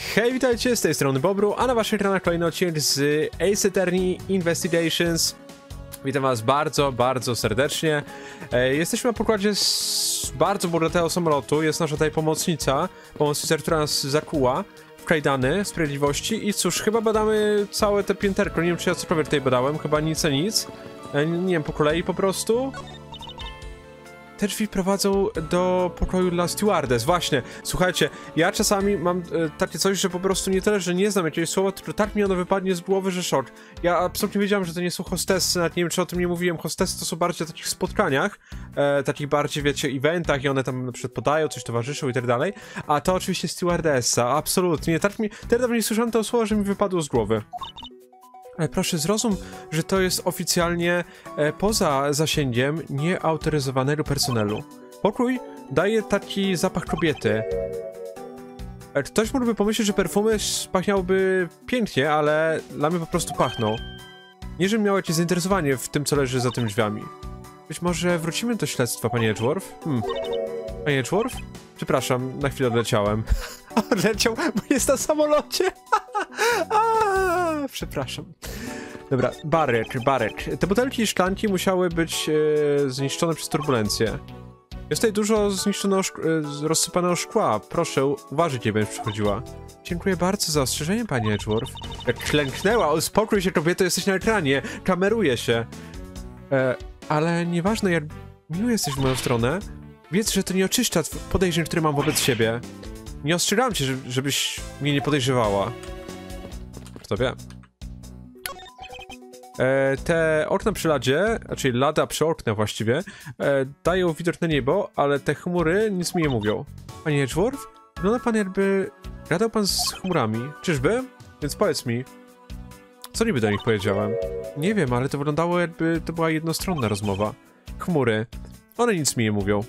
Hej, witajcie, z tej strony Bobru, a na waszych ekranach kolejny odcinek z Ace Attorney Investigations. Witam was bardzo serdecznie. Jesteśmy na pokładzie z bardzo bogatego samolotu. Jest nasza tutaj pomocnica, która nas zakuła w kajdany sprawiedliwości. I cóż, chyba badamy całe te pięterko. Nie wiem, czy ja cokolwiek tutaj badałem, chyba nic a nic. Nie wiem, po kolei po prostu. Te drzwi prowadzą do pokoju dla stewardess. Właśnie, słuchajcie, ja czasami mam takie coś, że po prostu nie tyle, że nie znam jakiegoś słowa, tylko tak mi ono wypadnie z głowy, że szok. Ja absolutnie wiedziałem, że to nie są hostessy, nawet nie wiem, czy o tym nie mówiłem. Hostessy to są bardziej w takich spotkaniach, takich bardziej, wiecie, eventach i one tam na przykład podają, coś towarzyszą i tak dalej. A to oczywiście stewardessa, absolutnie. Tak mi, tyle dawno nie słyszałem tego słowa, że mi wypadło z głowy. Ale proszę zrozum, że to jest oficjalnie poza zasięgiem nieautoryzowanego personelu. Pokój daje taki zapach kobiety. Ktoś mógłby pomyśleć, że perfumy pachniałyby pięknie, ale dla mnie po prostu pachną. Nie, żebym miał jakieś zainteresowanie w tym, co leży za tymi drzwiami. Być może wrócimy do śledztwa, panie Edgeworth? Panie Edgeworth? Przepraszam, na chwilę odleciałem. Odleciał, bo jest na samolocie. Przepraszam. Dobra, barek. Te butelki i szklanki musiały być zniszczone przez turbulencję. Jest tutaj dużo rozsypanego szkła. Proszę uważać, nie będziesz przychodziła. Dziękuję bardzo za ostrzeżenie, panie Edgeworth. Jak klęknęła, uspokój się, kobieto, jesteś na ekranie. Kameruje się. Ale nieważne, jak miły jesteś w moją stronę, wiedz, że to nie oczyszcza podejrzeń, które mam wobec siebie. Nie ostrzegałem cię, żebyś mnie nie podejrzewała. Kto wie? Te okna przy ladzie, czyli lada przy oknach właściwie, dają widok na niebo, ale te chmury nic mi nie mówią. Panie Edgeworth? Wygląda pan, jakby gadał pan z chmurami. Czyżby? Więc powiedz mi, co niby do nich powiedziałem? Nie wiem, ale to wyglądało, jakby to była jednostronna rozmowa. Chmury. One nic mi nie mówią.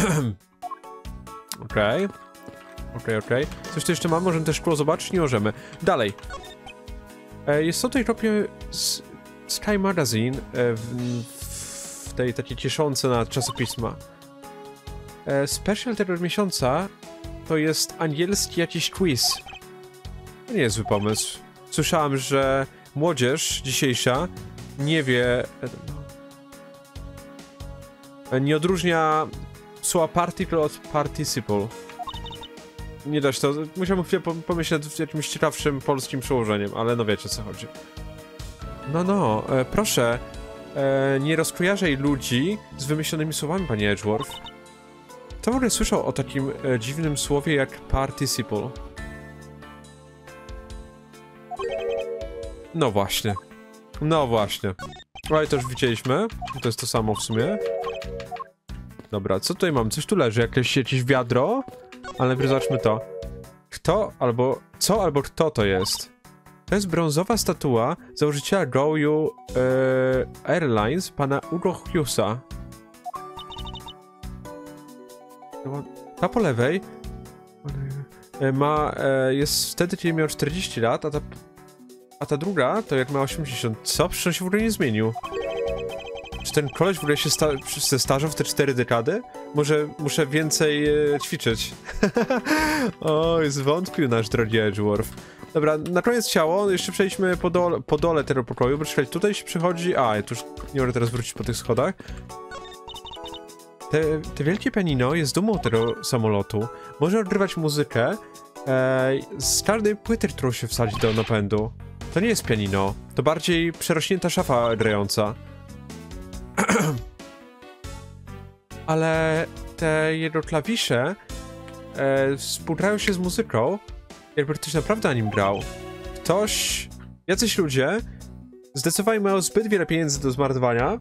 Okej. Coś tu jeszcze mam? Możemy też szkło zobaczyć? Nie możemy. Dalej. Jest tutaj kopie z Sky Magazine w tej takiej cieszące na czasopisma. Special tego miesiąca to jest angielski jakiś quiz. To nie jest zły pomysł. Słyszałem, że młodzież dzisiejsza nie wie... nie odróżnia słowa particle od participle. Nie da się to. Musiałem chwilę pomyśleć nad jakimś ciekawszym polskim przełożeniem, ale no wiecie, o co chodzi. Proszę, nie rozkojarzaj ludzi z wymyślonymi słowami, panie Edgeworth. Kto w ogóle słyszał o takim dziwnym słowie jak participle? No właśnie. Ale to już widzieliśmy. To jest to samo w sumie. Dobra, co tutaj mam? Coś tu leży, jakieś wiadro? Ale najpierw zobaczmy to. Kto to jest? To jest brązowa statua założyciela GoU Airlines, pana Ugo Hughesa. Ta po lewej jest wtedy, kiedy miał 40 lat, a ta druga to jak ma 80. Co? Przecież on się w ogóle nie zmienił. Czy ten koleś w ogóle się starzał w te 4 dekady? Może muszę więcej ćwiczyć. Oj, zwątpił nasz drogi Edgeworth. Dobra, na koniec ciało, jeszcze przejdźmy po dole tego pokoju, bo czekajcie, tutaj się przychodzi... ja tu już nie mogę teraz wrócić po tych schodach. Te wielkie pianino jest dumą tego samolotu. Może odgrywać muzykę z każdej płyty, którą się wsadzi do napędu. To nie jest pianino, to bardziej przerośnięta szafa grająca. Ale te jego klawisze współgrają się z muzyką, jakby ktoś naprawdę na nim grał. Jacyś ludzie zdecydowali, mają zbyt wiele pieniędzy do zmarnowania,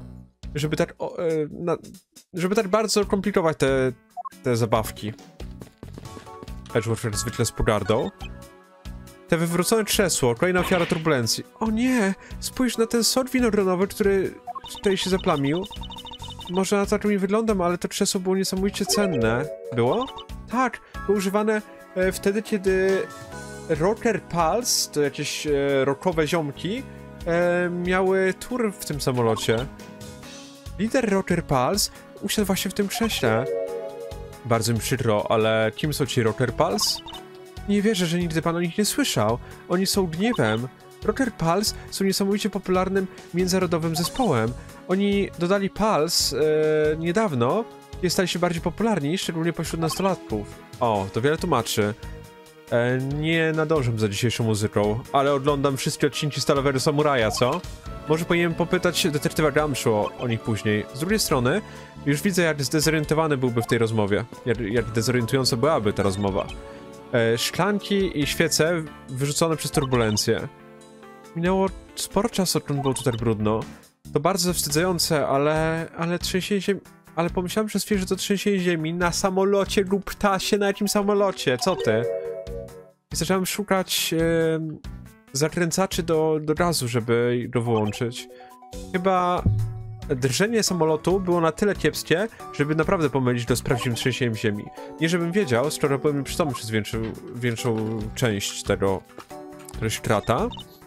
żeby tak bardzo komplikować te zabawki. Edgeworth jak zwykle z pogardą. Te wywrócone krzesło, kolejna ofiara turbulencji. O nie! Spójrz na ten sok winogronowy, który tutaj się zaplamił. Może na tak mi wyglądam, ale to krzesło było niesamowicie cenne. Było? Tak, było używane wtedy, kiedy Rocker Pulse, to jakieś rockowe ziomki, miały tour w tym samolocie. Lider Rocker Pulse usiadł właśnie w tym krześle. Bardzo mi przykro, ale kim są ci Rocker Pulse? Nie wierzę, że nigdy pan o nich nie słyszał. Oni są gniewem. Rocker Pulse są niesamowicie popularnym międzynarodowym zespołem. Oni dodali Pulse niedawno i stali się bardziej popularni, szczególnie pośród nastolatków. O, to wiele tłumaczy. Nie nadążę za dzisiejszą muzyką, ale oglądam wszystkie odcinki Stalowego Samuraja, co? Może powinienem popytać detektywa Gumshoe o nich później. Z drugiej strony, już widzę, jak zdezorientowany byłby w tej rozmowie. Jak dezorientująca byłaby ta rozmowa. Szklanki i świece wyrzucone przez turbulencję. Minęło sporo czasu, odkąd było tu tak brudno. To bardzo zawstydzające, ale trzęsienie ziemi... Ale pomyślałem przez chwilę, że to trzęsienie ziemi na samolocie lub ptasie na jakim samolocie. Co ty? I zacząłem szukać zakręcaczy do gazu, żeby go wyłączyć. Chyba drżenie samolotu było na tyle kiepskie, żeby naprawdę pomylić go z prawdziwym trzęsieniem ziemi. Nie żebym wiedział, skoro byłem nieprzytomny przez większą część tego krata.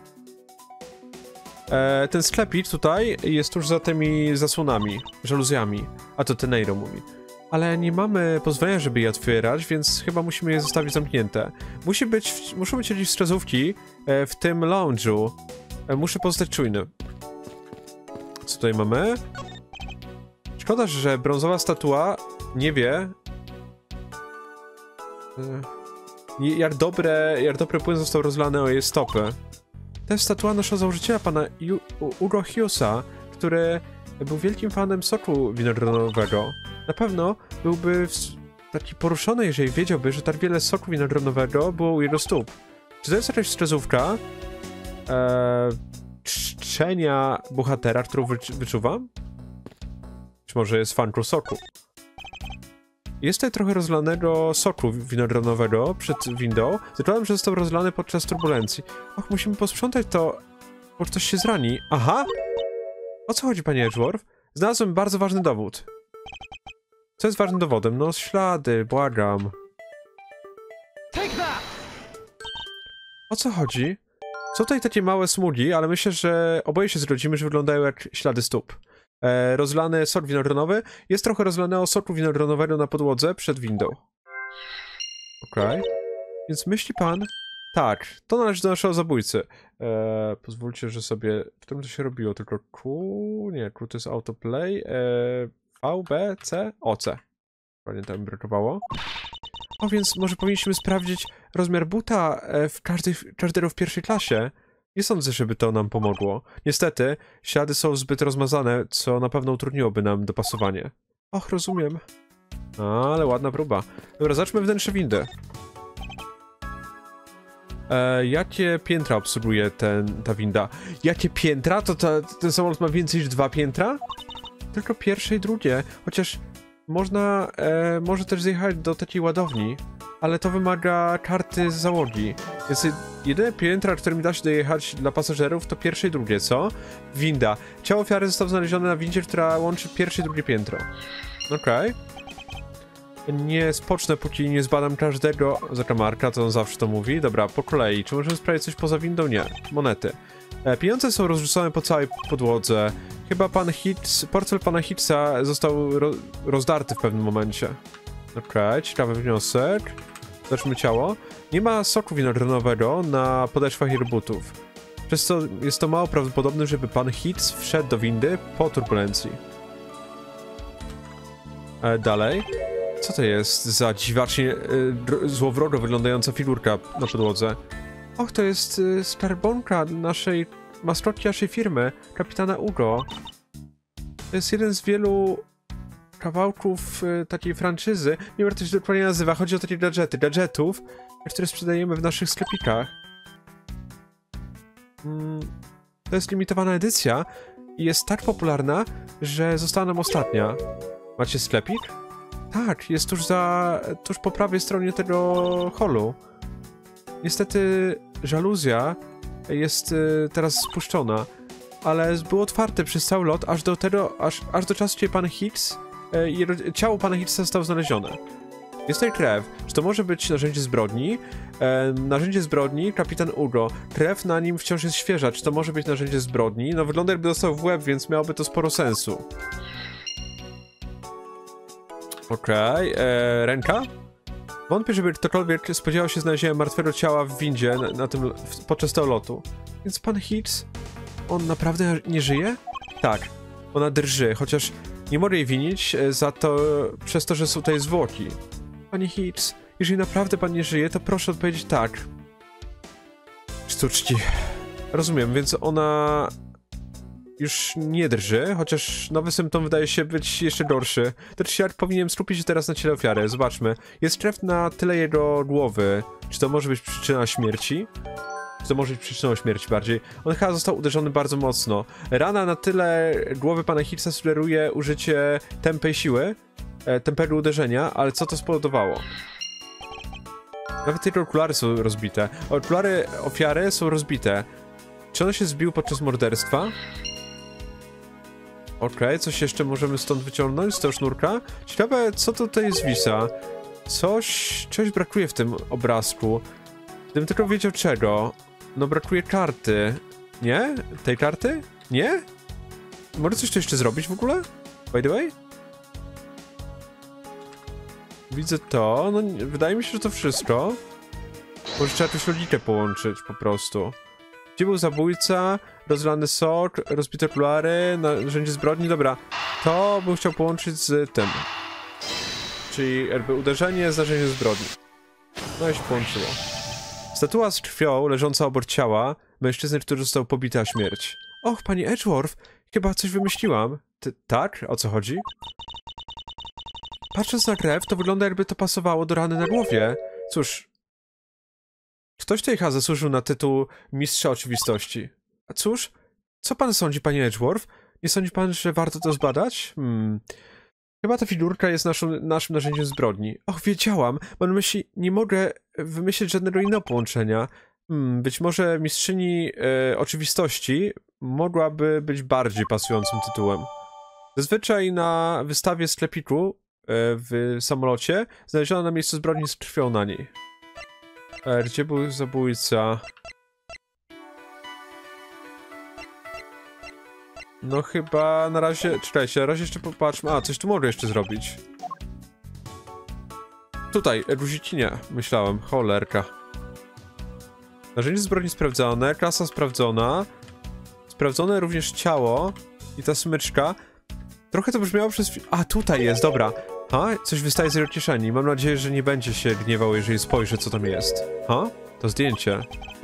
Ten sklepik tutaj jest tuż za tymi zasłonami, żaluzjami. A to Teneiro mówi. Ale nie mamy pozwolenia, żeby je otwierać, więc chyba musimy je zostawić zamknięte. Muszą być jakieś wskazówki w tym lounge'u. Muszę pozostać czujny. Co tutaj mamy? Szkoda, że brązowa statua nie wie, jak dobry płyn został rozlany o jej stopy. To jest statua naszego założyciela, pana Ugo Hughes-a, który był wielkim fanem soku winogronowego. Na pewno byłby taki poruszony, jeżeli wiedziałby, że tak wiele soku winogronowego było u jego stóp. Czy to jest jakaś wskazówka czczenia bohatera, którą wyczuwam? Czy może jest fanką soku? Jest tutaj trochę rozlanego soku winogronowego przed windą. Zakładam, że został rozlany podczas turbulencji. Och, musimy posprzątać to, bo ktoś się zrani. Aha! O co chodzi, panie Edgeworth? Znalazłem bardzo ważny dowód. Co jest ważnym dowodem? No, ślady, błagam. O co chodzi? Są tutaj takie małe smugi, ale myślę, że oboje się zgodzimy, że wyglądają jak ślady stóp. Rozlany sok winogronowy. Jest trochę rozlanego soku winogronowego na podłodze przed windą. Okej. Więc myśli pan... Tak, to należy do naszego zabójcy. Pozwólcie, że sobie... W którym to się robiło? Tylko Q... Nie, Q to jest autoplay. V, B, C? O, C. Pamiętam, mi brakowało. O, więc może powinniśmy sprawdzić rozmiar buta każdego w pierwszej klasie. Nie sądzę, żeby to nam pomogło. Niestety, ślady są zbyt rozmazane, co na pewno utrudniłoby nam dopasowanie. Och, rozumiem. Ale ładna próba. Dobra, zacznijmy wnętrze windy. Jakie piętra obsługuje ta winda? Jakie piętra? To ten samolot ma więcej niż 2 piętra? Tylko pierwsze i drugie. Chociaż może też zjechać do takiej ładowni. Ale to wymaga karty z załogi. Więc jedyne piętra, którym da się dojechać dla pasażerów, to pierwsze i drugie, co? Winda. Ciało ofiary zostało znalezione na windzie, która łączy pierwsze i drugie piętro. Okej. Nie spocznę, póki nie zbadam każdego zakamarka, to on zawsze to mówi. Dobra, po kolei. Czy możemy sprawdzić coś poza windą? Nie. Monety. Pieniądze są rozrzucone po całej podłodze. Chyba portfel pana Higgsa został rozdarty w pewnym momencie. Okej, ciekawy wniosek. Zobaczmy ciało. Nie ma soku winogronowego na podeszwach jego butów. Przez co jest to mało prawdopodobne, żeby pan Higgs wszedł do windy po turbulencji. Dalej. Co to jest za dziwacznie złowrogo wyglądająca figurka na podłodze? Och, to jest skarbonka maskotki naszej firmy, kapitana Ugo. To jest jeden z wielu kawałków takiej franczyzy. Nie wiem, jak to się dokładnie nazywa. Chodzi o takie gadżetów, które sprzedajemy w naszych sklepikach. To jest limitowana edycja i jest tak popularna, że została nam ostatnia. Macie sklepik? Tak, jest tuż po prawej stronie tego holu. Niestety żaluzja jest teraz spuszczona, ale było otwarte przez cały lot aż do czasu, kiedy pan Higgs ciało pana Higgsa zostało znalezione. Jest tutaj krew. Czy to może być narzędzie zbrodni? Narzędzie zbrodni, kapitan Ugo. Krew na nim wciąż jest świeża. Czy to może być narzędzie zbrodni? No wygląda, jakby dostał w łeb, więc miałoby to sporo sensu. Okej, ręka? Wątpię, żeby ktokolwiek spodziewał się znalezienia martwego ciała w windzie podczas tego lotu. Więc pan Hicks, on naprawdę nie żyje? Tak, ona drży, chociaż nie mogę jej winić za to, przez to, że są tutaj zwłoki. Panie Hicks, jeżeli naprawdę pan nie żyje, to proszę odpowiedzieć tak. Sztuczki. Rozumiem, więc ona już nie drży, chociaż nowy symptom wydaje się być jeszcze gorszy. Tertiar powinien skupić się teraz na ciele ofiary. Zobaczmy. Jest krew na tyle jego głowy. Czy to może być przyczyna śmierci? Czy to może być przyczyną śmierci bardziej? On chyba został uderzony bardzo mocno. Rana na tyle głowy pana Hicksa sugeruje użycie tępej siły, tępego uderzenia, ale co to spowodowało? Nawet jego okulary są rozbite. Okulary ofiary są rozbite. Czy on się zbił podczas morderstwa? Okej, coś jeszcze możemy stąd wyciągnąć z tego sznurka? Ciekawe, co tutaj zwisa? Czegoś brakuje w tym obrazku. Gdybym tylko wiedział czego. No brakuje karty. Nie? Tej karty? Nie? Może coś tu jeszcze zrobić w ogóle? By the way? Widzę to. No wydaje mi się, że to wszystko. Może trzeba jakąś logikę połączyć po prostu. Gdzie był zabójca? Rozlany sok, rozbite okulary, narzędzie zbrodni. Dobra, to bym chciał połączyć z tym. Czyli jakby uderzenie z narzędziem zbrodni. No i się połączyło. Statua z krwią leżąca obok ciała mężczyzny, który został pobity na śmierć. Och, pani Edgeworth, chyba coś wymyśliłam. Tak? O co chodzi? Patrząc na krew, to wygląda, jakby to pasowało do rany na głowie. Cóż, ktoś tutaj chyba zasłużył na tytuł Mistrza Oczywistości. A cóż, co pan sądzi, panie Edgeworth? Nie sądzi pan, że warto to zbadać? Chyba ta figurka jest naszym narzędziem zbrodni. Och, wiedziałam. Mam na myśli, nie mogę wymyślić żadnego innego połączenia. Być może Mistrzyni Oczywistości mogłaby być bardziej pasującym tytułem. Zazwyczaj na wystawie sklepiku w samolocie znaleziono na miejscu zbrodni z krwią na niej. Gdzie był zabójca? No chyba na razie... Czekajcie, na razie jeszcze popatrzmy. A, coś tu mogę jeszcze zrobić. Tutaj, guzik nie. Myślałem, cholerka. Narzędzie zbrodni sprawdzone, klasa sprawdzona. Sprawdzone również ciało. I ta smyczka. Trochę to brzmiało przez... A, tutaj jest, dobra. Coś wystaje z jego kieszeni. Mam nadzieję, że nie będzie się gniewał, jeżeli spojrzę, co tam jest. To zdjęcie.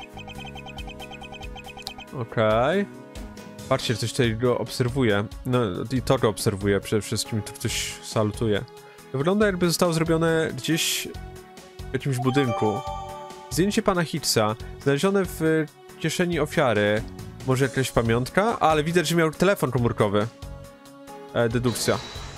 Okej. Patrzcie, ktoś tutaj go obserwuje. No i to go obserwuje przede wszystkim, tu ktoś salutuje. To wygląda, jakby zostało zrobione gdzieś w jakimś budynku. Zdjęcie pana Hicksa, znalezione w kieszeni ofiary. Może jakaś pamiątka? Ale widać, że miał telefon komórkowy. Dedukcja.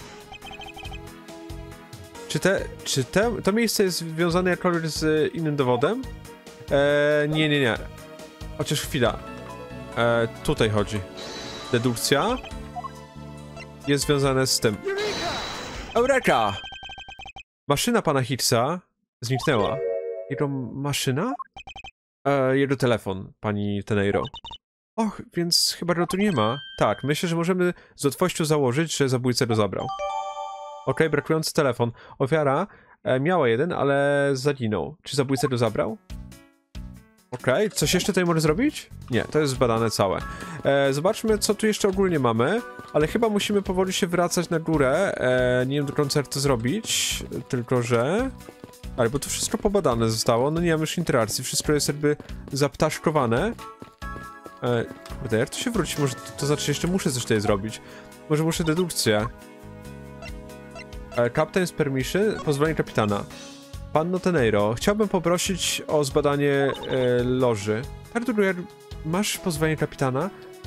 Czy to miejsce jest związane jakkolwiek z innym dowodem? Nie. Chociaż chwila. Tutaj chodzi. Dedukcja jest związana z tym. Eureka! Maszyna pana Hicksa zniknęła. Jego maszyna? Jego telefon, pani Teneyro. Och, więc chyba go tu nie ma. Tak, myślę, że możemy z łatwością założyć, że zabójca go zabrał. Okej, brakujący telefon. Ofiara miała jeden, ale zaginął. Czy zabójca go zabrał? Okej, coś jeszcze tutaj może zrobić? Nie, to jest zbadane całe. Zobaczmy, co tu jeszcze ogólnie mamy. Ale chyba musimy powoli się wracać na górę. Nie wiem do końca, jak to zrobić. Tylko, że... Ale bo to wszystko pobadane zostało. No nie mam już interakcji. Wszystko jest jakby zaptaszkowane. Kurde, jak to się wróci? Może to znaczy, jeszcze muszę coś tutaj zrobić. Może muszę dedukcję. Captain's permission? Pozwolenie kapitana. Panno Teneyro, chciałbym poprosić o zbadanie loży. Artur, masz pozwolenie kapitana?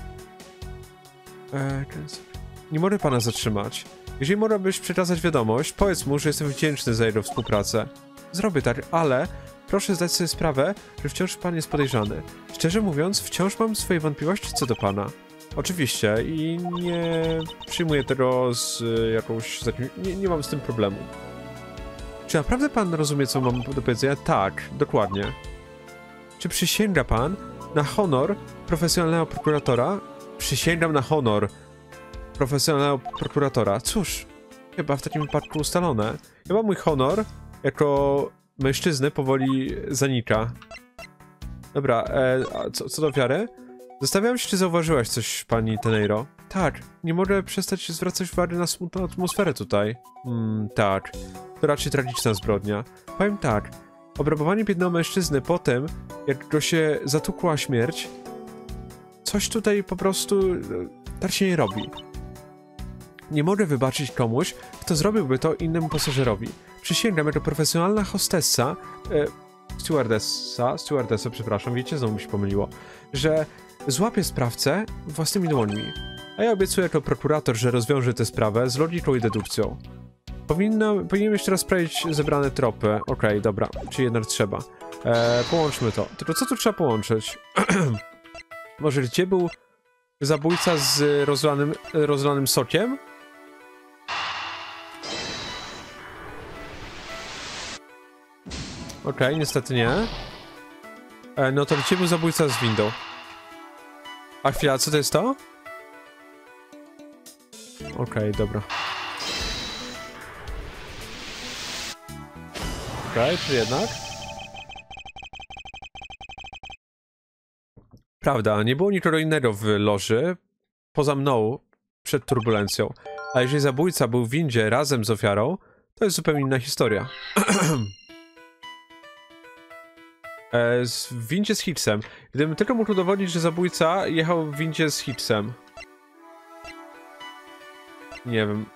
Nie mogę pana zatrzymać. Jeżeli mogłabyś przekazać wiadomość, powiedz mu, że jestem wdzięczny za jego współpracę. Zrobię tak, ale proszę zdać sobie sprawę, że wciąż pan jest podejrzany. Szczerze mówiąc, wciąż mam swoje wątpliwości co do pana. Oczywiście i nie przyjmuję tego z jakąś... Nie mam z tym problemu. Czy naprawdę pan rozumie, co mam do powiedzenia? Tak, dokładnie. Czy przysięga pan na honor profesjonalnego prokuratora? Przysięgam na honor profesjonalnego prokuratora. Cóż, chyba w takim wypadku ustalone. Chyba mój honor jako mężczyzny powoli zanika. Dobra, a co do ofiary? Zastanawiam się, czy zauważyłaś coś, pani Teneyro. Tak, nie mogę przestać zwracać uwagi na smutną atmosferę tutaj. Tak. To raczej tragiczna zbrodnia. Powiem tak, obrabowanie biednego mężczyzny po tym, jak go się zatukła śmierć, coś tutaj po prostu tak się nie robi. Nie mogę wybaczyć komuś, kto zrobiłby to innemu pasażerowi. Przysięgam, jako profesjonalna hostessa, stewardessa, przepraszam, wiecie, znowu mi się pomyliło, że złapię sprawcę własnymi dłońmi. A ja obiecuję jako prokurator, że rozwiążę tę sprawę z logiką i dedukcją. Powinienem jeszcze raz sprawdzić zebrane tropy. Okej, dobra, czy jednak trzeba. Połączmy to. Tylko co tu trzeba połączyć? Może gdzie był zabójca z rozlanym sokiem? Okej, niestety nie. No to gdzie był zabójca z windą? A chwila, co to jest to? Okej, dobra. Okej, czy jednak? Prawda, nie było nikogo innego w loży, poza mną, przed turbulencją. A jeżeli zabójca był w windzie razem z ofiarą, to jest zupełnie inna historia. W windzie z Hitsem. Gdybym tylko mógł udowodnić, że zabójca jechał w windzie z Hitsem. Nie wiem.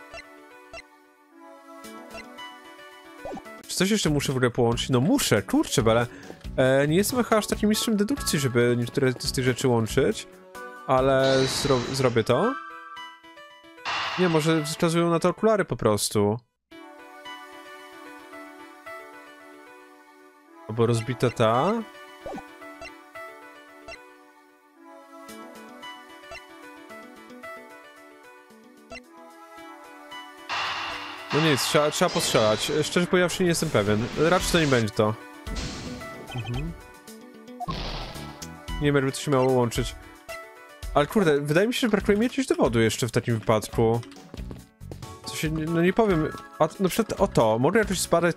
Czy coś jeszcze muszę w ogóle połączyć? No muszę, kurczę, ale nie jestem chyba aż takim mistrzem dedukcji, żeby niektóre z tych rzeczy łączyć. Ale zrobię to. Nie, może wskazują na to okulary po prostu. Albo rozbita ta. No nic, trzeba postrzelać. Szczerze powiedziawszy, nie jestem pewien. Raczej to nie będzie to. Nie wiem, jakby to się miało łączyć. Ale kurde, wydaje mi się, że brakuje mi jakiegoś dowodu jeszcze w takim wypadku. Co się, no nie powiem. Na przykład o to, mogę jakoś zbadać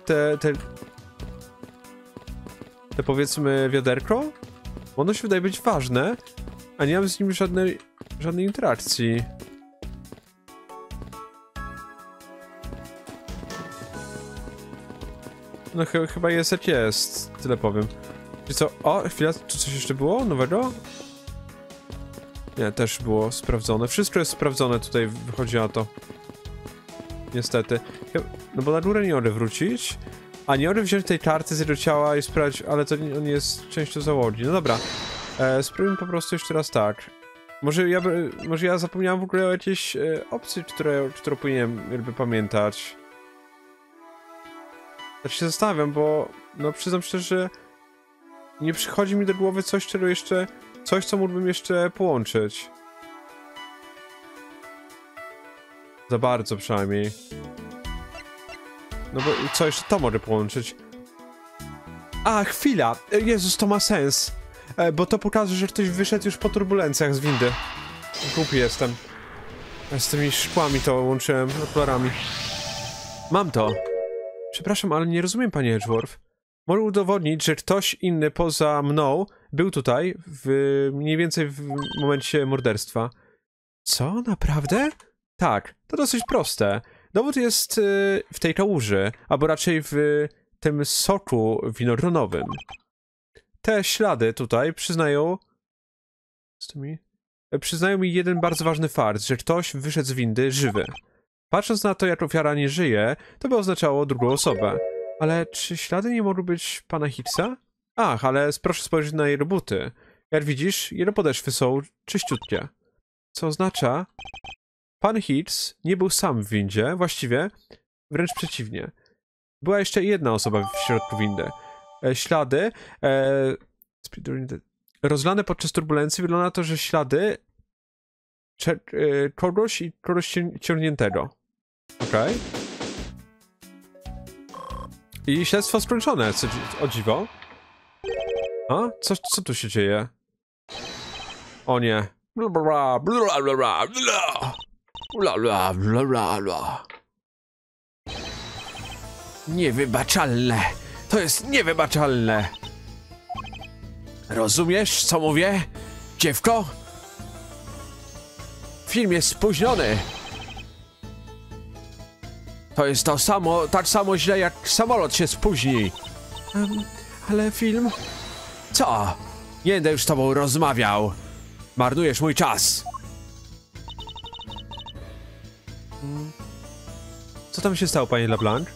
te powiedzmy wiaderko? Ono się wydaje być ważne, a nie mam z nim żadnej interakcji. No chyba jest jak jest, tyle powiem. Czyli co? O, chwila, tu coś jeszcze było nowego? Nie, też było sprawdzone. Wszystko jest sprawdzone tutaj, wychodzi na to. Niestety. No bo na górę nie mogę wrócić. A nie mogę wziąć tej karty z jego ciała i sprawdzić, ale to on jest częścią załogi. No dobra. Spróbujmy po prostu jeszcze raz tak. Może ja zapomniałem w ogóle o jakiejś opcji, którą powinienem jakby pamiętać. Tak się zastanawiam, bo no przyznam szczerze, że nie przychodzi mi do głowy coś, co mógłbym jeszcze połączyć. Za bardzo przynajmniej. No bo co jeszcze to mogę połączyć? A, chwila! Jezus, to ma sens. Bo to pokaże, że ktoś wyszedł już po turbulencjach z windy. Głupi jestem. Z tymi szkłami to łączyłem, okularami. Mam to. Przepraszam, ale nie rozumiem, panie Edgeworth. Mogę udowodnić, że ktoś inny poza mną był tutaj mniej więcej w momencie morderstwa. Co? Naprawdę? Tak, to dosyć proste. Dowód jest w tej kałuży, albo raczej w tym soku winogronowym. Te ślady tutaj przyznają mi jeden bardzo ważny fakt, że ktoś wyszedł z windy żywy. Patrząc na to, jak ofiara nie żyje, to by oznaczało drugą osobę. Ale czy ślady nie mogą być pana Hicksa? Ach, ale proszę spojrzeć na jego buty. Jak widzisz, jego podeszwy są czyściutkie. Co oznacza... Pan Hicks nie był sam w windzie, właściwie wręcz przeciwnie. Była jeszcze jedna osoba w środku windy. Ślady rozlane podczas turbulencji wygląda na to, że ślady kogoś ciągniętego. Okej. I śledztwo skończone, o dziwo. A? Co tu się dzieje? O nie. Niewybaczalne. To jest niewybaczalne. Rozumiesz, co mówię? Dziewko? Film jest spóźniony. To jest to samo, tak samo źle jak samolot się spóźni. Ale film... Co? Nie będę już z tobą rozmawiał. Marnujesz mój czas. Co tam się stało, panie LeBlanc?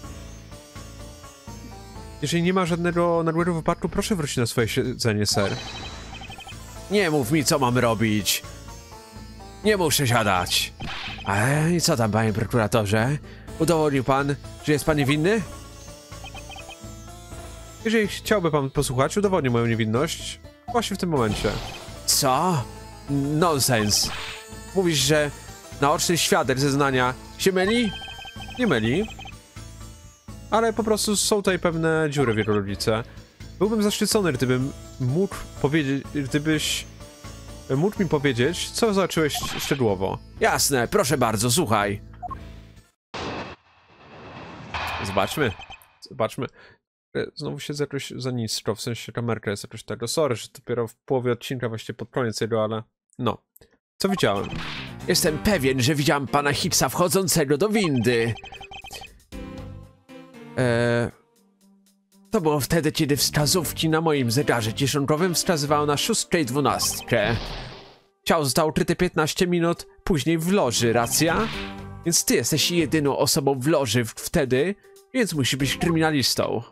Jeżeli nie ma żadnego nagłego wypadku, proszę wrócić na swoje siedzenie, sir. Nie mów mi, co mam robić. Nie muszę siadać. I co tam, panie prokuratorze? Udowodnił pan, że jest pan niewinny? Jeżeli chciałby pan posłuchać, udowodnię moją niewinność właśnie w tym momencie. Co? Nonsens. Mówisz, że naoczny świadek zeznania się myli? Nie myli. Ale po prostu są tutaj pewne dziury w jego logice. Byłbym zaszczycony, gdybym mógł powiedzieć, gdybyś mógł mi powiedzieć, co zobaczyłeś szczegółowo. Jasne, proszę bardzo, słuchaj. Zobaczmy. Znowu siedzę jakoś za nisko, w sensie kamerka jest jakoś tego. Sorry, że dopiero w połowie odcinka, właściwie pod koniec jego, ale... No. Co widziałem? Jestem pewien, że widziałem pana Hicksa wchodzącego do windy. To było wtedy, kiedy wskazówki na moim zegarze kieszonkowym wskazywały na 6:12. Ciało zostało ukryte 15 minut później w loży, racja? Więc ty jesteś jedyną osobą w loży wtedy, więc musisz być kryminalistą.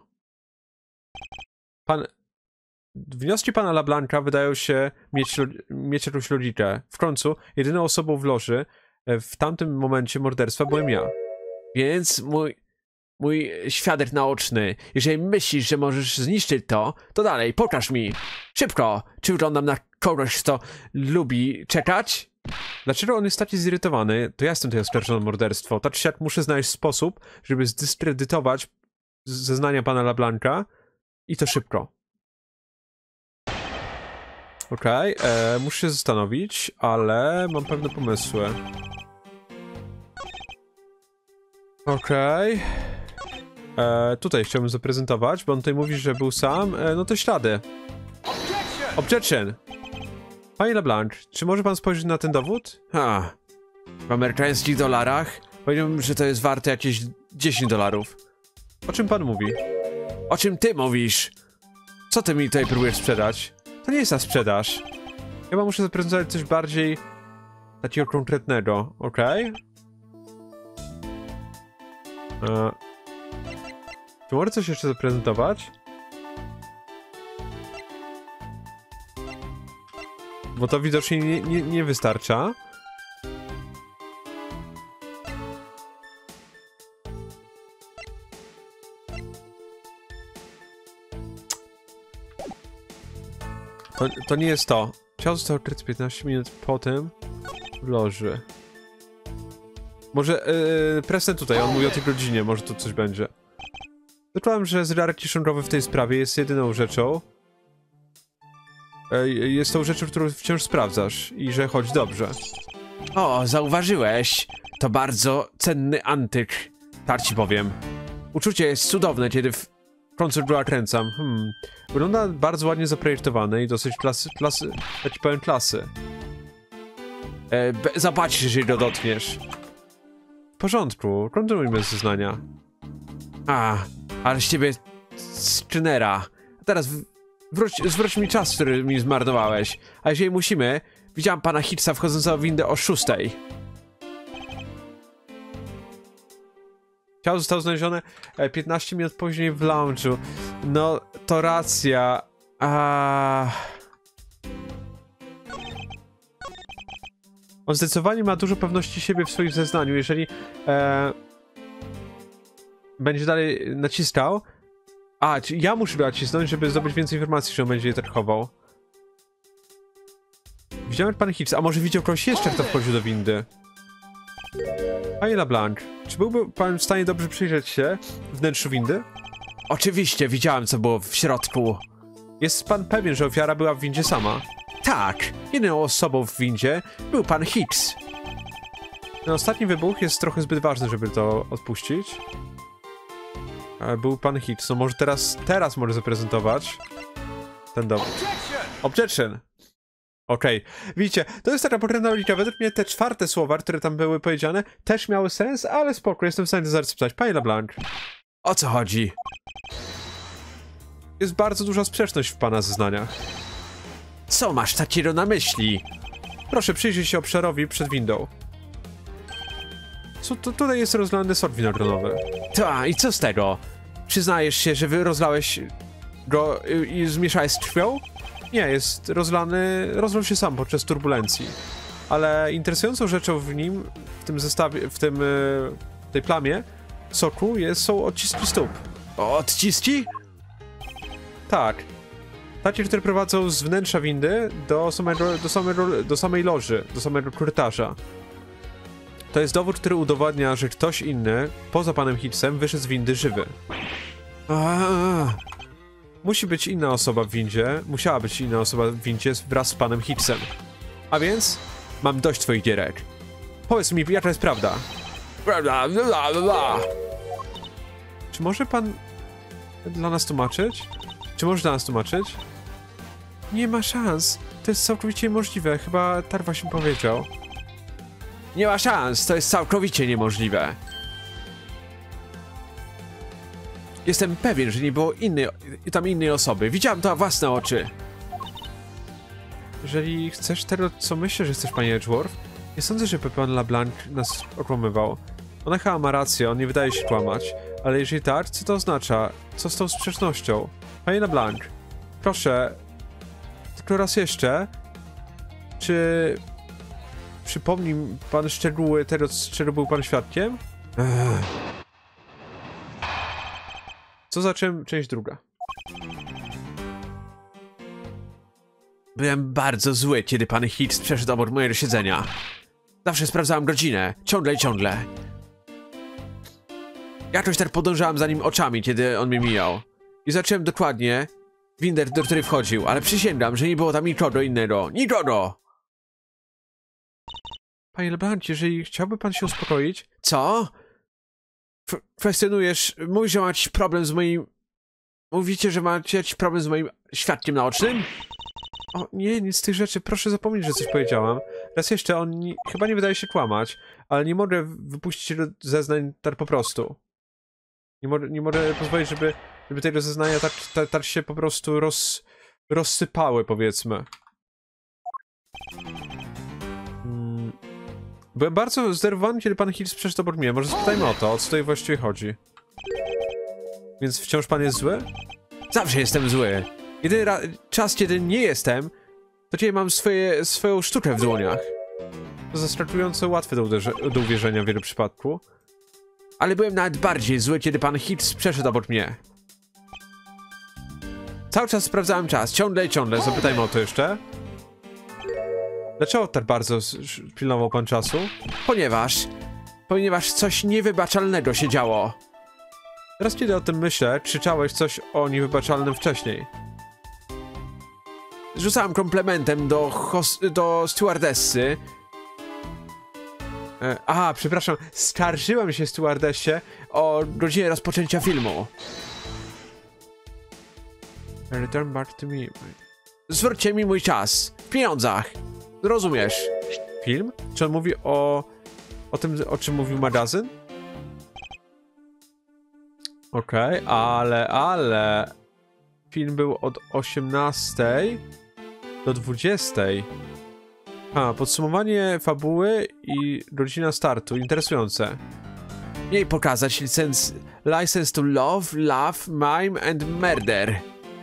Wnioski pana LeBlanca wydają się mieć jakąś logikę. W końcu, jedyną osobą w loży w tamtym momencie morderstwa byłem ja. Więc mój świadek naoczny, jeżeli myślisz, że możesz zniszczyć to, to dalej, pokaż mi. Szybko! Czy wyglądam na kogoś, kto lubi czekać? Dlaczego on jest taki zirytowany? To ja jestem tutaj oskarżony o morderstwo. Tak czy siak muszę znaleźć sposób, żeby zdyskredytować zeznania pana LeBlanca i to szybko. Okej, muszę się zastanowić, ale mam pewne pomysły. Okej. Tutaj chciałbym zaprezentować, bo on tutaj mówi, że był sam. No to ślady. Objection! Panie LeBlanc, czy może pan spojrzeć na ten dowód? W amerykańskich dolarach powiedziałbym, że to jest warte jakieś $10. O czym pan mówi? O czym ty mówisz? Co ty mi tutaj próbujesz sprzedać? To nie jest na sprzedaż. Chyba muszę zaprezentować coś bardziej takiego konkretnego, okej? Czy mogę coś jeszcze zaprezentować? Bo to widocznie nie wystarcza. To nie jest to. Ciało zostało ukryte 15 minut po tym w loży. Może presję tutaj, on mówi o tej godzinie, może tu coś będzie. Wyczułem, że zegarek kieszonkowy w tej sprawie jest jedyną rzeczą. Jest tą rzeczą, którą wciąż sprawdzasz i że chodzi dobrze. O, zauważyłeś. To bardzo cenny antyk. Tak ci powiem. Uczucie jest cudowne, kiedy w końcu go kręcam. Wygląda bardzo ładnie zaprojektowane i dosyć ja ci powiem klasy. Zobaczysz, jeżeli go dotkniesz. W porządku, kontynuujmy zeznania. Ale z ciebie skrzynera. A teraz zwróć mi czas, który mi zmarnowałeś. A jeżeli musimy, widziałam pana Hicksa wchodzącego w windę o 6. Ciało zostało znalezione 15 minut później w lounge'u. No, to racja. On zdecydowanie ma dużo pewności siebie w swoim zeznaniu. Jeżeli będzie dalej naciskał. Ja muszę go nacisnąć, żeby zdobyć więcej informacji, że on będzie je tak chował. Widziałem pan Hicks, a może widział kogoś jeszcze, kto wchodził do windy? Panie LeBlanc, czy byłby pan w stanie dobrze przyjrzeć się wnętrzu windy? Oczywiście, widziałem, co było w środku. Jest pan pewien, że ofiara była w windzie sama? Tak, jedyną osobą w windzie był pan Hicks. Ten ostatni wybuch jest trochę zbyt ważny, żeby to odpuścić. Był pan Hicks, no może teraz może zaprezentować ten dowód. Objection! Okej, widzicie, to jest taka potężna logika. Według mnie te czwarte słowa, które tam były powiedziane, też miały sens, ale spoko, jestem w stanie to zaraz spytać. Panie LeBlanc, o co chodzi? Jest bardzo duża sprzeczność w pana zeznaniach. Co masz takiego na myśli? Proszę, przyjrzyj się obszarowi przed windą. Co, tutaj jest rozlany sok winogronowy. Ta, i co z tego? Przyznajesz się, że rozlałeś go i zmieszałeś z krwią? Nie, jest rozlał się sam podczas turbulencji. Ale interesującą rzeczą w nim, w tym zestawie, tej plamie soku są odciski stóp. Odciski? Tak. Takie, które prowadzą z wnętrza windy do samej loży, do samego korytarza. To jest dowód, który udowadnia, że ktoś inny, poza panem Hicksem, wyszedł z windy żywy. Musi być inna osoba w windzie, musiała być inna osoba w windzie wraz z panem Hicksem. A więc mam dość twoich gierek. Powiedz mi, jaka jest prawda? Czy może pan dla nas tłumaczyć? Czy może dla nas tłumaczyć? Nie ma szans. To jest całkowicie niemożliwe. Chyba tak właśnie powiedział. Nie ma szans. To jest całkowicie niemożliwe. Jestem pewien, że nie było innej osoby. Widziałem to na własne oczy. Jeżeli chcesz tego, co myślę, że chcesz, panie Edgeworth, nie sądzę, żeby pan LeBlanc nas okłamywał. Ona chyba ma rację, on nie wydaje się kłamać. Ale jeżeli tak, co to oznacza? Co z tą sprzecznością? Panie LeBlanc, proszę, tylko raz jeszcze, czy przypomni pan szczegóły tego, czego był pan świadkiem? Co za czym? Część druga. Byłem bardzo zły, kiedy pan Hicks przeszedł obok mojego siedzenia. Zawsze sprawdzałem godzinę, ciągle i ciągle. Jakoś tak podążałem za nim oczami, kiedy on mnie mijał. I zacząłem dokładnie windę, do której wchodził, ale przysięgam, że nie było tam nikogo innego. Nikogo! Panie LeBlanc, jeżeli chciałby pan się uspokoić... Co? Kwestionujesz... Mówisz, że macie problem z moim... Mówicie, że macie jakiś problem z moim świadkiem naocznym? O, nie, nic z tych rzeczy. Proszę zapomnieć, że coś powiedziałam. Raz jeszcze, on chyba nie wydaje się kłamać, ale nie mogę wypuścić zeznań tak po prostu. Nie mogę pozwolić, żeby te rozeznania tak się po prostu rozsypały, powiedzmy. Byłem bardzo zdenerwowany, kiedy pan Hicks przeszedł obok mnie. Może spytajmy o to, o co tutaj właściwie chodzi. Więc wciąż pan jest zły? Zawsze jestem zły. Jedyny czas, kiedy nie jestem, to kiedy mam swoją sztukę w dłoniach. To zaskakująco łatwe do uwierzenia w wielu przypadku. Ale byłem nawet bardziej zły, kiedy pan Hicks przeszedł obok mnie. Cały czas sprawdzałem czas, ciągle i ciągle. Zapytajmy o to jeszcze. Dlaczego tak bardzo pilnował pan czasu? Ponieważ coś niewybaczalnego się działo. Teraz kiedy o tym myślę, krzyczałeś coś o niewybaczalnym wcześniej. Rzucałem komplementem do stewardessy. Aha, przepraszam, skarżyłem się stewardessie o godzinie rozpoczęcia filmu. Return back to me. Zwróćcie mi mój czas. W pieniądzach. Rozumiesz? Film? Czy on mówi o tym, o czym mówił magazyn? Okej, ale... Film był od 18 do 20. Podsumowanie fabuły i godzina startu. Interesujące. Jej pokazać License to Love, Mime and Murder.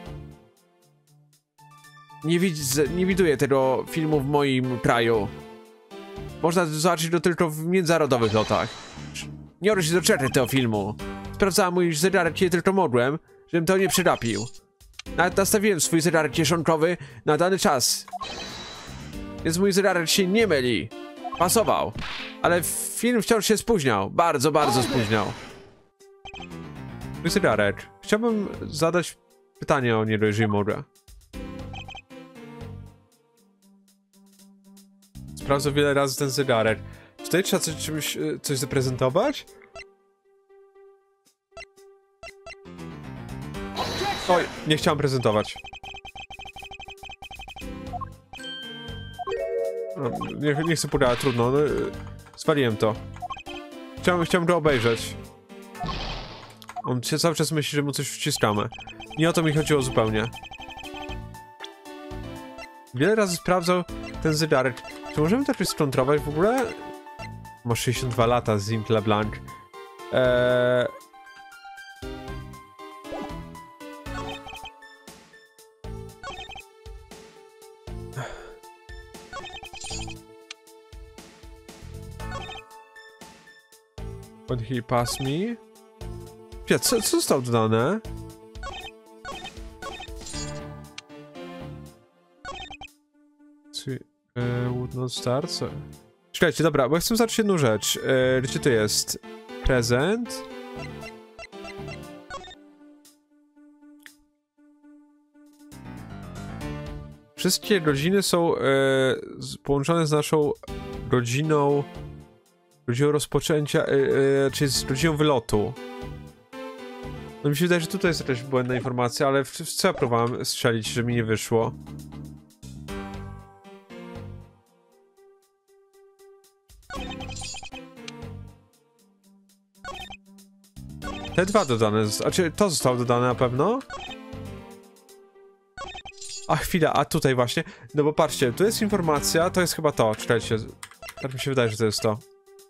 Nie widuję tego filmu w moim kraju. Można zobaczyć go tylko w międzynarodowych lotach. Nie mogę się doczekać tego filmu. Sprawdzałem mój zegarek, kiedy tylko mogłem, żebym to nie przegapił. Nawet nastawiłem swój zegarek kieszonkowy na dany czas. Więc mój zegarek się nie myli. Pasował. Ale film wciąż się spóźniał. Bardzo, bardzo spóźniał. Mój zegarek. Chciałbym zadać pytanie o niego, jeżeli mogę. Sprawdzę wiele razy ten zegarek. Tutaj trzeba coś zaprezentować? Oj, nie chciałem prezentować. No, nie chcę podać, trudno. No, zwaliłem to. Chciałem go obejrzeć. On się cały czas myśli, że mu coś wciskamy. Nie o to mi chodziło zupełnie. Wiele razy sprawdzał ten zegarek. Czy możemy to jakoś skontrować w ogóle? Ma 62 lata, Zint LeBlanc. When he passed me? Co zostało dodane? Would not start? Czekajcie, dobra, bo chcę zacząć jedną rzecz. Gdzie to jest? Prezent. Wszystkie rodziny są połączone z naszą rodziną rozpoczęcia, czyli z rodziną wylotu. No mi się wydaje, że tutaj jest jakaś błędna informacja, ale w co ja próbowałem strzelić, że mi nie wyszło? Te dwa dodane, znaczy to zostało dodane na pewno? A chwila, a tutaj właśnie, no bo patrzcie, tu jest informacja, to jest chyba to, czekajcie, tak mi się wydaje, że to jest to.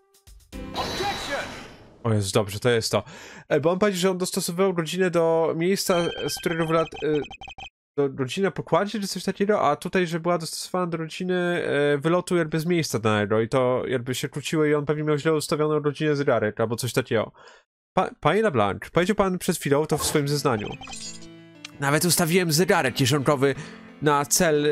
O jest dobrze, to jest to. Bo on powiedział, że on dostosowywał rodzinę do miejsca, z którego do rodziny na pokładzie, czy coś takiego, a tutaj, że była dostosowana do rodziny wylotu jakby z miejsca danego i to jakby się kłóciło i on pewnie miał źle ustawioną rodzinę zegarek albo coś takiego. Panie LeBlanc, powiedział pan przed chwilą to w swoim zeznaniu. Nawet ustawiłem zegarek kieszonkowy na cel,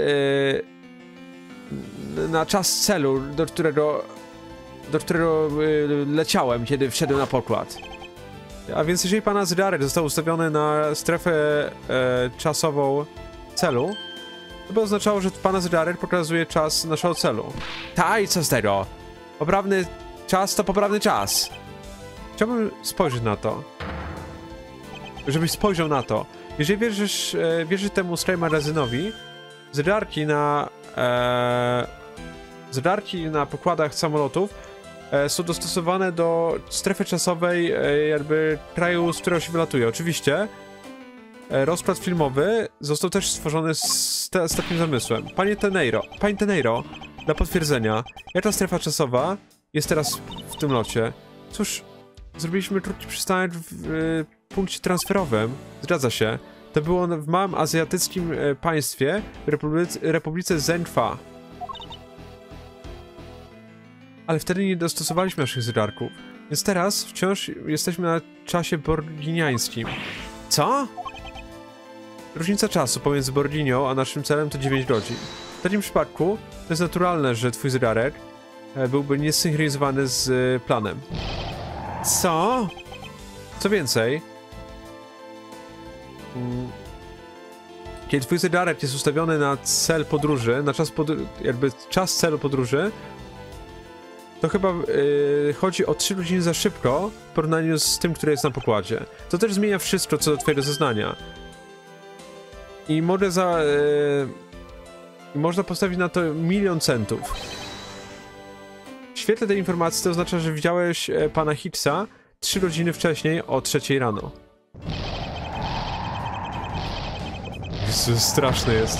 na czas celu, do którego leciałem, kiedy wszedłem na pokład. A więc jeżeli pana zegarek został ustawiony na strefę czasową celu, to by oznaczało, że pana zegarek pokazuje czas naszego celu. Ta i co z tego? Poprawny czas to poprawny czas. Chciałbym spojrzeć na to. Żebyś spojrzał na to. Jeżeli wierzysz temu Sky Magazynowi, zegarki na pokładach samolotów są dostosowane do strefy czasowej jakby kraju, z którego się wylatuje. Oczywiście rozkład filmowy został też stworzony z takim zamysłem. Panie Tenreiro, dla potwierdzenia, jaka strefa czasowa jest teraz w tym locie? Cóż, zrobiliśmy krótki przystanek w punkcie transferowym. Zgadza się. To było w małym azjatyckim państwie, Republice Zenfa. Ale wtedy nie dostosowaliśmy naszych zegarków. Więc teraz wciąż jesteśmy na czasie borginiańskim. Co? Różnica czasu pomiędzy Borginią a naszym celem to 9 godzin. W takim przypadku to jest naturalne, że twój zegarek byłby niesynchronizowany z planem. Co? Co więcej, kiedy twój zegarek jest ustawiony na cel podróży, na czas celu podróży, to chyba chodzi o 3 godziny za szybko w porównaniu z tym, który jest na pokładzie. To też zmienia wszystko co do twojego zeznania. I można postawić na to 1 000 000 centów. W świetle tej informacji to oznacza, że widziałeś pana Hicksa 3 godziny wcześniej o 3 rano. Jezu, straszne jest.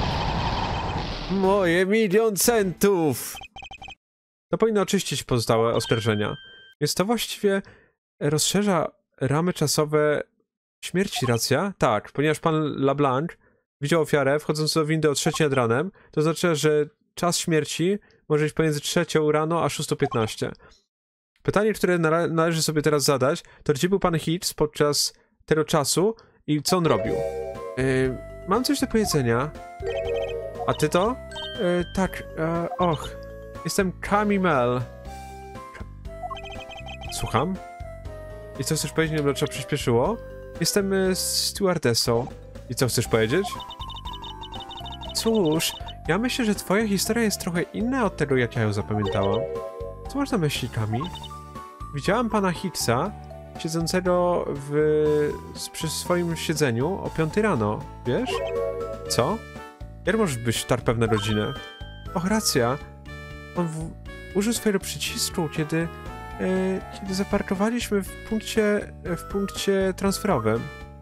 Moje 1 000 000 centów! To powinno oczyścić pozostałe oskarżenia. Więc to właściwie rozszerza ramy czasowe śmierci, racja? Tak, ponieważ pan LeBlanc widział ofiarę wchodząc do windy o 3 nad ranem, to oznacza, że czas śmierci może być pomiędzy 3 rano a 6:15. Pytanie, które należy sobie teraz zadać, to gdzie był pan Hicks podczas tego czasu i co on robił? Mam coś do powiedzenia. A ty to? Tak, jestem Kami Mel. Słucham? I co chcesz powiedzieć, bo trzeba przyspieszyło? Jestem stewardessą. I co chcesz powiedzieć? Cóż, ja myślę, że twoja historia jest trochę inna od tego, jak ja ją zapamiętałam. Co masz na myśli, Kami? Widziałam pana Hicksa siedzącego przy swoim siedzeniu o 5 rano, wiesz? Co? Jak możesz być tak pewna rodziny? Och, racja. On użył swojego przycisku, kiedy zaparkowaliśmy w punkcie transferowym.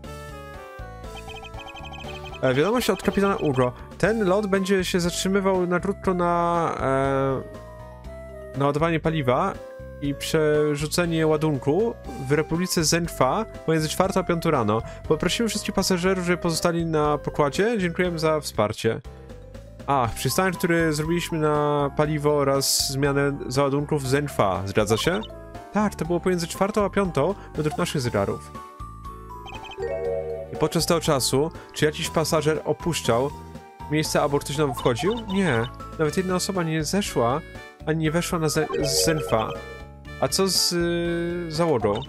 Wiadomość od kapitana Ugo. Ten lot będzie się zatrzymywał na krótko na ładowanie paliwa i przerzucenie ładunku w Republice Zenfa pomiędzy 4 a 5 rano. Poprosimy wszystkich pasażerów, żeby pozostali na pokładzie. Dziękujemy za wsparcie. Przystanek, który zrobiliśmy na paliwo oraz zmianę załadunków Zenfa. Zgadza się? Tak, to było pomiędzy 4 a 5 według naszych zegarów. I podczas tego czasu, czy jakiś pasażer opuszczał miejsce, albo ktoś nam wchodził? Nie. Nawet jedna osoba nie zeszła, ani nie weszła na z Zenfa. A co z załogą?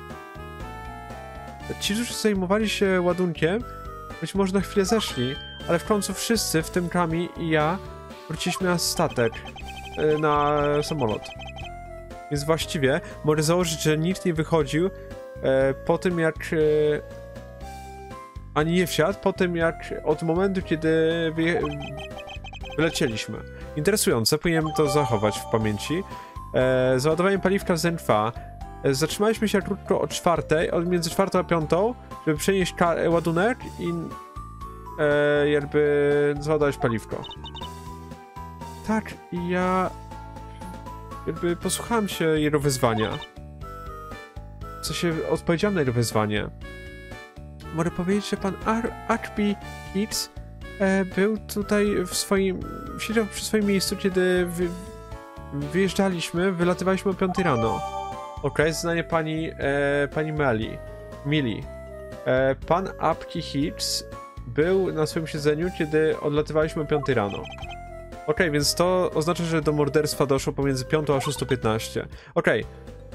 Ci, którzy zajmowali się ładunkiem, być może na chwilę zeszli, ale w końcu wszyscy, w tym Kami i ja, wróciliśmy na statek, na samolot. Więc właściwie mogę założyć, że nikt nie wychodził po tym, jak ani nie wsiadł, po tym, jak od momentu, kiedy wylecieliśmy. Interesujące, powinienem to zachować w pamięci. Załadowanie paliwka w Zenfa. Zatrzymaliśmy się krótko o 4, między 4 a 5, żeby przenieść ładunek i jakby załadować paliwko. Tak, i ja jakby posłuchałem się jego wyzwania. W sensie odpowiedziałem na jego wyzwanie. Mogę powiedzieć, że pan Ashby X był tutaj siedział przy swoim miejscu, kiedy wyjeżdżaliśmy, wylatywaliśmy o 5 rano. Okej, znanie pani Millie. Pan Apki Hicks był na swoim siedzeniu, kiedy odlatywaliśmy o 5 rano. Okej, więc to oznacza, że do morderstwa doszło pomiędzy 5 a 6:15. Okej.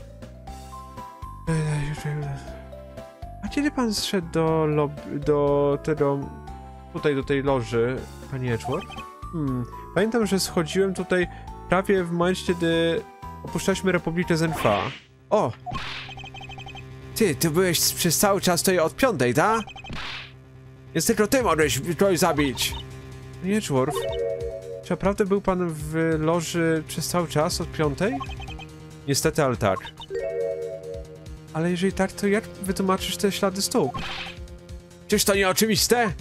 A kiedy pan zszedł do tej loży, panie Edgeworth? Pamiętam, że schodziłem tutaj prawie w momencie, kiedy opuszczaliśmy Republikę Zenfa. O! Ty byłeś przez cały czas tutaj od 5, tak? Jest tylko ty mogłeś kogoś zabić. Panie Edgeworth, czy naprawdę był pan w loży przez cały czas od 5? Niestety, ale tak. Ale jeżeli tak, to jak wytłumaczysz te ślady stóp? Czyż to nieoczywiste?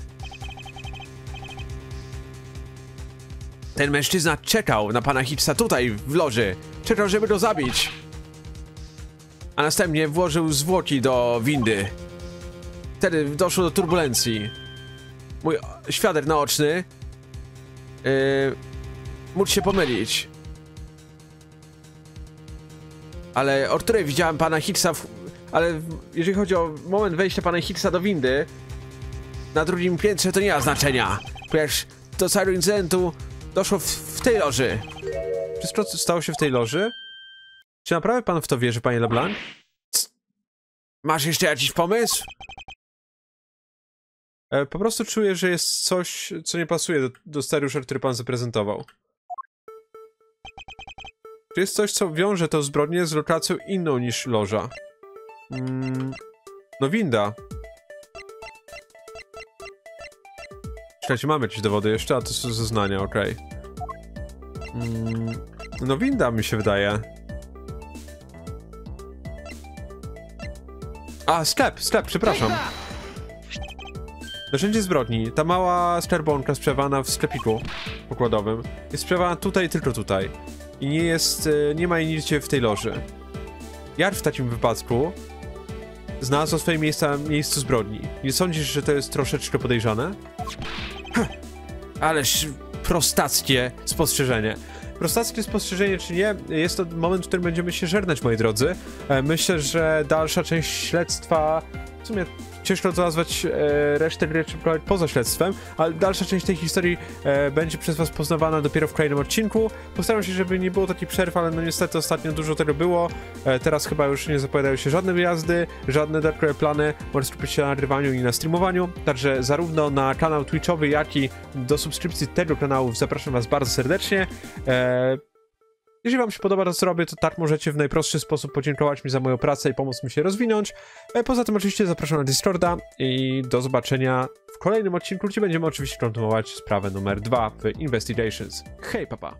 Ten mężczyzna czekał na pana Hicksa tutaj, w loży. Czekał, żeby go zabić. A następnie włożył zwłoki do windy. Wtedy doszło do turbulencji. Mój świadek naoczny mógł się pomylić. Ale od której widziałem pana Hicksa ale jeżeli chodzi o moment wejścia pana Hicksa do windy na drugim piętrze, to nie ma znaczenia. Ponieważ do całego incydentu doszło w tej loży. Wszystko, co stało się w tej loży? Czy naprawdę pan w to wierzy, panie LeBlanc? Masz jeszcze jakiś pomysł? Po prostu czuję, że jest coś, co nie pasuje do scenariusza, który pan zaprezentował. Czy jest coś, co wiąże tę zbrodnię z lokacją inną niż loża? No winda. Czekajcie, mamy jakieś dowody jeszcze, a to są zeznania, okej. No winda mi się wydaje. A, sklep, przepraszam. Narzędzie zbrodni. Ta mała skarbonka sprzedawana w sklepiku pokładowym jest sprzedawana tutaj, tylko tutaj. I nie ma jej nigdzie w tej loży. Jar w takim wypadku znalazł swoje miejscu zbrodni. Nie sądzisz, że to jest troszeczkę podejrzane? Ależ prostackie spostrzeżenie. Prostackie spostrzeżenie czy nie, jest to moment, w którym będziemy się żegnać, moi drodzy. Myślę, że dalsza część śledztwa, w sumie ciężko to nazwać resztę gry poza śledztwem, ale dalsza część tej historii będzie przez was poznawana dopiero w kolejnym odcinku. Postaram się, żeby nie było takich przerw, ale no niestety ostatnio dużo tego było. Teraz chyba już nie zapowiadają się żadne wyjazdy, żadne dodatkowe plany. Możesz skupić się na nagrywaniu i na streamowaniu. Także zarówno na kanał Twitchowy, jak i do subskrypcji tego kanału zapraszam was bardzo serdecznie. Jeżeli wam się podoba to, co robię, to tak możecie w najprostszy sposób podziękować mi za moją pracę i pomóc mi się rozwinąć. Poza tym oczywiście zapraszam na Discorda i do zobaczenia w kolejnym odcinku, gdzie będziemy oczywiście kontynuować sprawę numer 2 w Investigations. Hej, papa!